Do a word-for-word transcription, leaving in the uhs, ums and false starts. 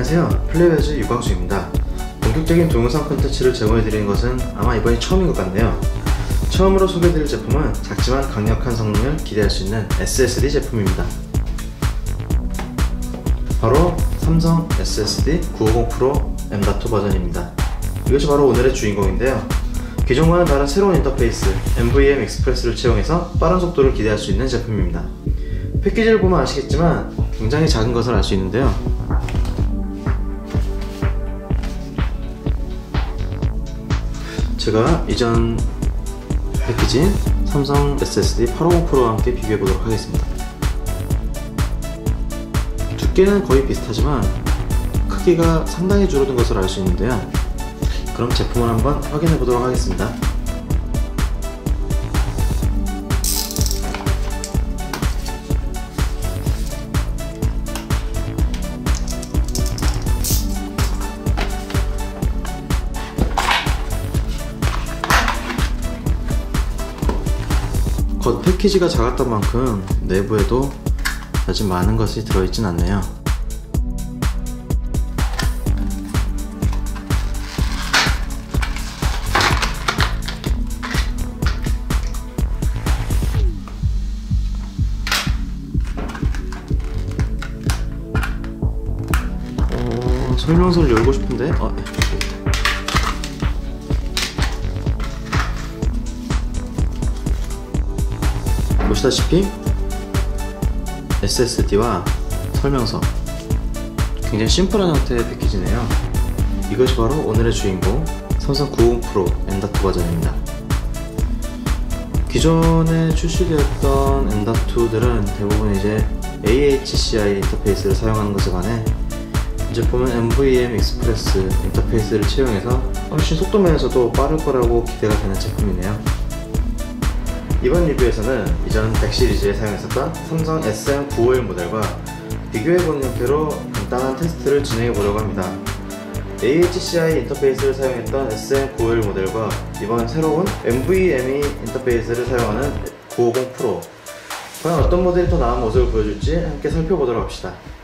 안녕하세요, 플레이웨즈 유광수입니다. 본격적인 동영상 콘텐츠를 제공해드리는 것은 아마 이번이 처음인 것 같네요. 처음으로 소개해드릴 제품은 작지만 강력한 성능을 기대할 수 있는 에스에스디 제품입니다. 바로 삼성 에스에스디 구백오십 프로 엠 닷 투 버전입니다. 이것이 바로 오늘의 주인공인데요. 기존과는 다른 새로운 인터페이스 엠브이엠 익스프레스를 채용해서 빠른 속도를 기대할 수 있는 제품입니다. 패키지를 보면 아시겠지만 굉장히 작은 것을 알 수 있는데요. 제가 이전 패키지인 삼성 에스에스디 팔백오십 프로와 함께 비교해 보도록 하겠습니다. 두께는 거의 비슷하지만 크기가 상당히 줄어든 것을 알 수 있는데요. 그럼 제품을 한번 확인해 보도록 하겠습니다. 겉 패키지가 작았던 만큼 내부에도 아직 많은 것이 들어있진 않네요. 어, 설명서를 열고 싶은데? 어, 보시다시피 에스에스디와 설명서, 굉장히 심플한 형태의 패키지네요. 이것이 바로 오늘의 주인공 삼성 구백오십 프로 엠 닷 투 버전입니다. 기존에 출시되었던 엠 닷 투들은 대부분 이제 에이에이치씨아이 인터페이스를 사용하는 것에 반해 이 제품은 엠브이엠 익스프레스 인터페이스를 채용해서 훨씬 속도 면에서도 빠를 거라고 기대가 되는 제품이네요. 이번 리뷰에서는 이전 백 시리즈에 사용했었던 삼성 에스엠 구백오십일 모델과 비교해보는 형태로 간단한 테스트를 진행해보려고 합니다. 에이에이치씨아이 인터페이스를 사용했던 에스엠 구백오십일 모델과 이번 새로운 엠브이엠이 인터페이스를 사용하는 구백오십 프로, 과연 어떤 모델이 더 나은 모습을 보여줄지 함께 살펴보도록 합시다.